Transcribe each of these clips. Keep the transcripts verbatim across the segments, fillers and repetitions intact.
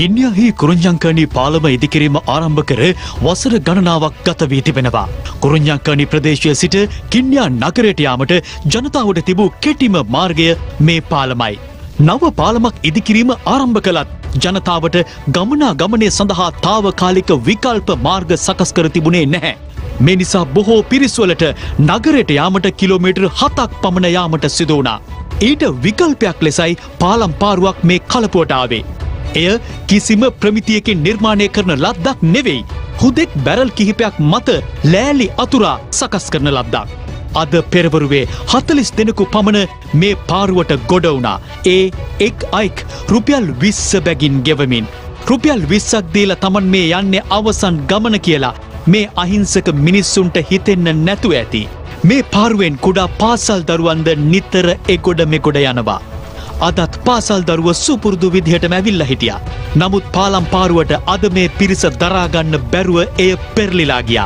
කින්යාහි කුරුඤ්ඤංකණි පාලම ඉදිකිරීම ආරම්භ කර වසර ගණනාවක් ගත වී තිබෙනවා. කුරුඤ්ඤංකණි ප්‍රදේශයේ සිට කින්යා නගරයට යාමට ජනතාවට තිබූ කෙටිම මාර්ගය මේ පාලමයි. නව පාලමක් ඉදිකිරීම ආරම්භ කළත් ජනතාවට ගමනාගමනය සඳහා තාවකාලික විකල්ප මාර්ග සකස් කර තිබුණේ නැහැ. මේ නිසා බොහෝ පිරිස්වලට නගරයට යාමට කිලෝමීටර් හතක් පමණ යාමට සිදු වුණා. ඊට විකල්පයක් ලෙසයි පාලම් පාරුවක් මේ කලපුවට ආවේ. එය කිසිම ප්‍රමිතියකින් නිර්මාණය කරන ලද්දක් නෙවෙයි. හුදෙක් බැරල් කිහිපයක් මත ලෑලි අතුරා සකස් කරන ලද්දක්. අද පෙරවරුවේ හතළිස් දෙනෙකු පමණ මේ පාරුවට ගොඩ වුණා. ඒ එක් අයෙක් රුපියල් විස්ස බැගින් ගෙවමින්. රුපියල් විස්සක් දීලා Taman මේ යන්නේ අවසන් ගමන කියලා මේ අහිංසක මිනිස්සුන්ට හිතෙන්න නැතුව ඇති. මේ පාරුවෙන් කුඩා පාසල් දරුවන්ද නිතර එගොඩ මෙගොඩ යනවා. අදත් පාසල් දරුව සුපුරුදු විදිහටම ඇවිල්ලා හිටියා. නමුත් පාලම් පාරුවට අද මේ පිරිස දරා ගන්න බැරුව එය පෙරලිලා ගියා.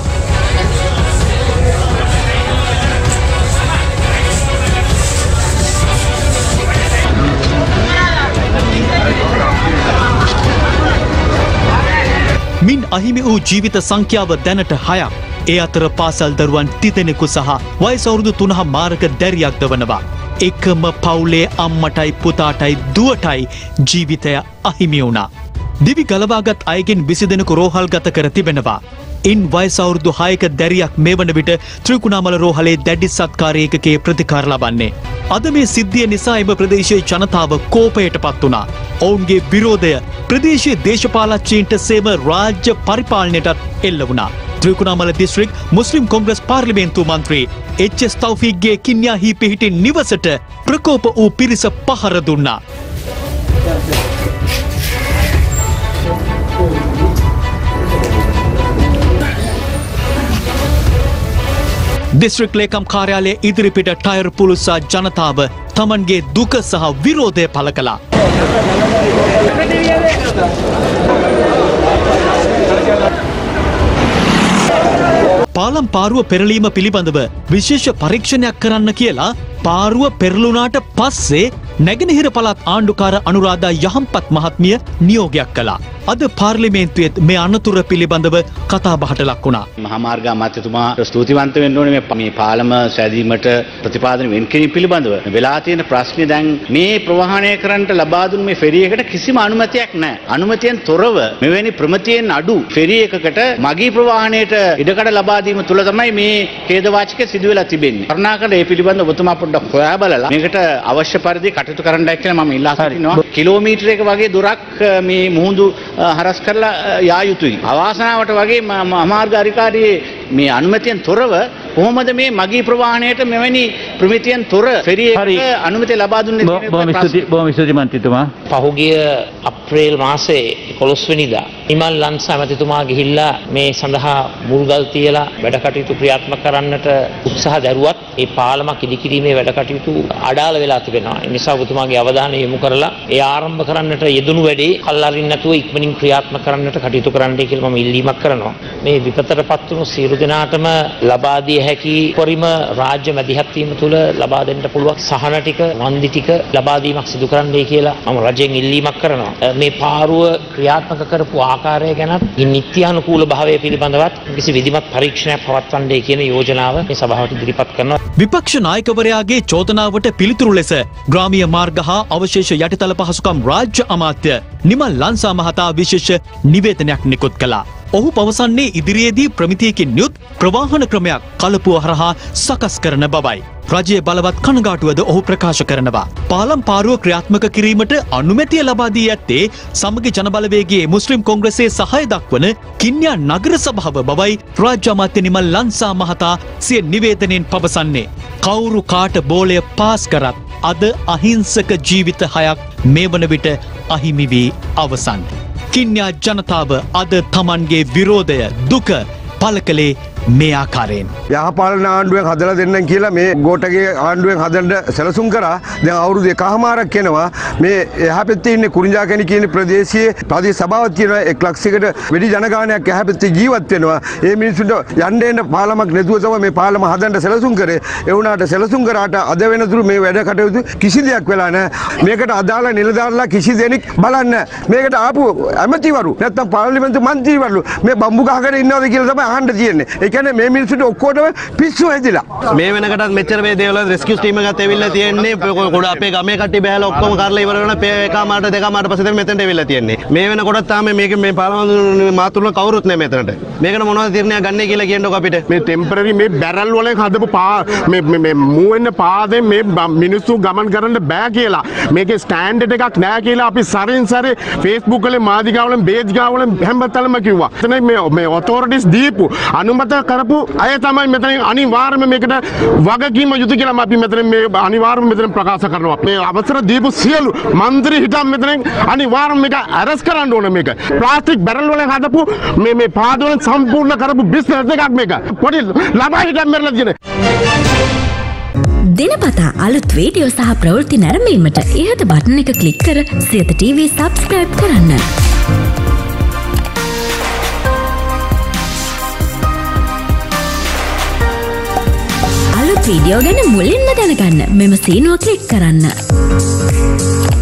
මින් අහිමි වූ ජීවිත සංඛ්‍යාව දැනට හයක්. ඒ අතර පාසල් දරුවන් තිදෙනෙකු සහ වයස අවුරුදු තුනහ මාරක දැරියක් දවනවා. එකම පවුලේ අම්මටයි පුතාටයි දුවටයි ජීවිතය අහිමි වුණා. දිවි ගලවාගත් අයගෙන් විසි දෙනෙකු රෝහල්ගත කර තිබෙනවා. ඉන් වයස අවුරුදු හයක දැරියක් මේ වන විට ත්‍රිකුණාමල රෝහලේ දැඩි සත්කාර ඒකකයේ ප්‍රතිකාර ලබන්නේ. අද මේ සිද්ධිය නිසා එම ප්‍රදේශයේ ජනතාව කෝපයට පත් වුණා. ඔවුන්ගේ විරෝධය ප්‍රදේශීය දේශපාලකයන්ට සේම රාජ්‍ය පරිපාලනයටත් එල්ල වුණා. ත්‍රිකුණාමල දිස්ත්‍රික් මුස්ලිම් කොංග්‍රස් පාර්ලිමේන්තු මන්ත්‍රී එච් එස් තෞෆීක්ගේ කින්යාහි පිහිටි නිවසට ප්‍රකෝප වූ පිරිස පහර දුන්නා. දිස්ත්‍රික් ලේකම් කාර්යාලය ඉදිරිපිට ටයර් පුලුසා ජනතාව තමන්ගේ දුක සහ විරෝධය පළ කළා. පාලම් පාරුව පෙරලීම පිළිබඳව විශේෂ පරීක්ෂණයක් කරන්න කියලා පාරුව පෙරළුණාට පස්සේ නැගෙනහිර පළාත් ආණ්ඩුකාර අනුරාධා යහම්පත් මහත්මිය නියෝගයක් කළා. අද පාර්ලිමේන්තුවේත් මේ අනතුර පිළිබඳව කතා බහට ලක් වුණා. මහාමාර්ග අමාත්‍යතුමා ස්තුතිවන්ත වෙන්න ඕනේ මේ පාලම සෑදීමට ප්‍රතිපාදන වෙන් කිරීම පිළිබඳව. වෙලා තියෙන ප්‍රශ්නේ දැන් මේ ප්‍රවාහනය කරන්නට ලබා දුන්න මේ ෆෙරි එකට කිසිම අනුමැතියක් නැහැ. අනුමැතියෙන් තොරව මෙවැනි ප්‍රමිතියෙන් අඩු ෆෙරි එකකට මගී ප්‍රවාහනයට ඉඩකඩ ලබා දීම තුළ තමයි මේ ඛේදවාචකය සිදු වෙලා තිබෙන්නේ. කරුණාකර මේ පිළිබඳව ඔබතුමා පොඩ්ඩක් හොයා බලලා මේකට අවශ්‍ය පරිදි කටයුතු කරන්නයි කියලා මම ඉල්ලා සිටිනවා. කිලෝමීටරයක වගේ දුරක් මේ මුහුදු හරස් කරලා යා යුතුයි. අවාසනාවට වගේ මහාමාර්ග අධිකාරියේ මේ අනුමැතියෙන් තොරව කොහොමද මේ මගී ප්‍රවාහනයට මෙවැනි ප්‍රමිතියෙන් තොර ෆෙරි එක අනුමැතිය ලබා දුන්නේ? බොහොම ස්තුතියි බොහොම ස්තුතියි මන්ත්‍රීතුමා. පහුගිය අප්‍රේල් මාසයේ එකොළොස් වෙනිදා නිමල් ලන්සා මැතිතුමා ගිහිල්ලා මේ සඳහා මුල්ගල් තියලා වැඩ කටයුතු ක්‍රියාත්මක කරන්නට උත්සාහ දැරුවත් ඒ පාලමක් ඉදිකිරීමේ වැඩ කටයුතු අඩාල වෙලා තිබෙනවා. ඒ නිසා ඔබතුමාගේ අවධානය යොමු කරලා ඒ ආරම්භ කරන්නට යෙදුණු වැඩේ කල්ලාරින් නැතුව ඉක්මනින් ක්‍රියාත්මක කරන්නට කටයුතු කරන්නයි කියලා මම ඉල්ලීමක් කරනවා. මේ විපතටපත් වුණු සියලු දෙනාටම ලබා දිය හැකි පරිම රාජ්‍ය මැදිහත් වීම තුළ ලබා දෙන්න පුළුවන් සහන ටික වන්දි ටික ලබා දීමක් සිදු කරන්නයි කියලා මම රජයෙන් ඉල්ලීමක් කරනවා. මේ පාරුව ක්‍රියාත්මක කරපු ආකාරය ගැනත් නිත්‍යානුකූල භාවය පිළිබඳවත් කිසි විධිමත් පරීක්ෂණයක් පවත්වන්නයි කියන යෝජනාව මේ සභාවට ඉදිරිපත් කරනවා. විපක්ෂ නායකවරයාගේ චෝදනාවට පිළිතුරු ලෙස ග්‍රාමීය මාර්ග හා අවශේෂ යටිතල පහසුකම් රාජ්‍ය අමාත්‍ය නිමල් ලන්සා මහතා විශේෂ නිවේදනයක් නිකුත් කළා. ඔහු පවසන්නේ ඉදිරියේදී ප්‍රමිතියකින් යුත් ප්‍රවාහන ක්‍රමයක් කලපුව හරහා සකස් කරන බවයි. රජයේ බලවත් කනගාටුවද ඔහු ප්‍රකාශ කරනවා. පාලම් පාරුව ක්‍රියාත්මක කිරීමට අනුමැතිය ලබා දී ඇත්තේ සමගි ජනබලවේගයේ මුස්ලිම් කොංග්‍රසයේ සහාය දක්වන කින්යා නගර සභාව බවයි රාජ්‍ය අමාත්‍ය නිමල් ලන්සා මහතා සිය නිවේදනයෙන් පවසන්නේ. කවුරු කාට බෝලය පාස් කරත් අද අහිංසක ජීවිත හයක් මේ වන විට අහිමි වී අවසන්. කින්යා ජනතාව අද තමන්ගේ විරෝධය දුක පළ කළේ මේ ආකාරයෙන්. යහපාලන ආණ්ඩුවෙන් හදලා දෙන්නම් කියලා මේ ගෝඨගේ ආණ්ඩුවෙන් හදන්න සැලසුම් කරා. දැන් අවුරුදු එකහමාරක් යනවා. මේ එහා පැත්තේ ඉන්නේ කුරුංජාකැණි කියන ප්‍රදේශයේ ප්‍රදේශ සභාවක් තියෙනවා. එක් ලක්ෂයකට වැඩි ජනගහනයක් එහා පැත්තේ ජීවත් වෙනවා. ඒ මිනිස්සුන්ට යන්න එන්න පාලමක් නැතුව තමයි මේ පාලම හදන්න සැලසුම් කරේ. ඒ වුණාට සැලසුම් කරාට අද වෙනතුරු මේ වැඩ කටයුතු කිසි දෙයක් වෙලා නැහැ. මේකට අදාළ නිලධාරීලා කිසි දෙනෙක් බලන්නේ මේකට ආපු ඇමතිවරු නැත්තම් පාර්ලිමේන්තු මන්ත්‍රීවරු මේ බම්බු ගහගෙන ඉන්නවද කියලා තමයි අහන්න තියෙන්නේ. ඒ කියන්නේ මේ මිනිස්සුන්ට ඔක්කොටම පිස්සු හැදිලා. මේ වෙනකටත් මෙච්චර මේ දේවල් රෙස්කියු ටීම් එකත් ඇවිල්ලා තියෙන්නේ. ගොඩ අපේ ගමේ කට්ටිය බහැලා ඔක්කොම කරලා ඉවර වෙන එකමාරට දෙකමාරට පස්සේ තමයි මෙතනට ඇවිල්ලා තියෙන්නේ. මේ වෙනකොටත් තාම මේක මේ පාර්ලිමේන්තු මාතුරුල කවුරුත් නැහැ මෙතනට. මේකට මොනවද තීරණයක් ගන්නේ කියලා කියන්නකො අපිට. මේ ටෙම්පරරි මේ බැරල් වලින් හදපු පා මේ මේ මූ වෙන පාදේ මේ මිනිස්සු ගමන් කරන්න බෑ කියලා. මේකේ ස්ටෑන්ඩඩ් එකක් නැහැ කියලා අපි සරින් සරේ Facebook වල මාධ්‍යාවලින් බේජ්ගාවලින් හැමතැනම කිව්වා. එතන මේ මේ ඔතොරිටිස් දීපු අනුමත කරපු අය තමයි මෙතන අනිවාර්යයෙන්ම මේකට වගකීම යුතු කියලා අපි මෙතන මේ අනිවාර්යයෙන්ම මෙතන ප්‍රකාශ කරනවා. මේ අවසර දීපු සියලු മന്ത്രി හිටම් මෙතන අනිවාර්යයෙන්ම මේක අරස් කරන්න ඕන මේක. ප්ලාස්ටික් බැරල් වලින් හදපු මේ මේ පාද වලින් සම්පූර්ණ කරපු බිස්නස් එකක් මේක. පොඩි ළමයි හිටම් මෙරලා තියෙන. දිනපතා අලුත් වීඩියෝ සහ ප්‍රවෘත්ති නැරඹීමට ඉහත බටන් එක ක්ලික් කර සියත ටීවී සබ්ස්ක්‍රයිබ් කරන්න. අලුත් වීඩියෝ ගැන මුලින්ම දැනගන්න මෙම සීනුව ක්ලික් කරන්න.